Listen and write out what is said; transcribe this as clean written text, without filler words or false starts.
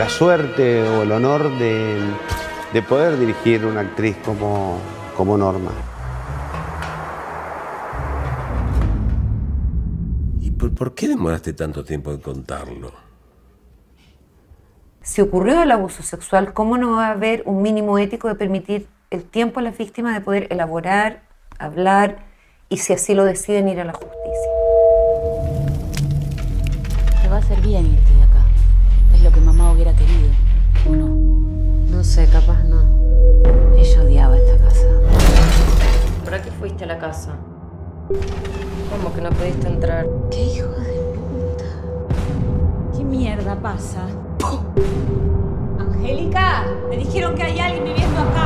la suerte o el honor de poder dirigir una actriz como Norma. ¿Y por qué demoraste tanto tiempo en contarlo? Si ocurrió el abuso sexual, ¿cómo no va a haber un mínimo ético de permitir el tiempo a las víctimas de poder elaborar, hablar y, si así lo deciden, ir a la justicia? Te va a hacer bien irte de acá. Es lo que mamá hubiera querido, ¿o no? No sé, capaz no. Ella odiaba esta casa. ¿Para qué fuiste a la casa? ¿Cómo que no pudiste entrar? ¡Qué hijo de puta! ¿Qué mierda pasa? ¡Angélica, me dijeron que hay alguien viviendo acá.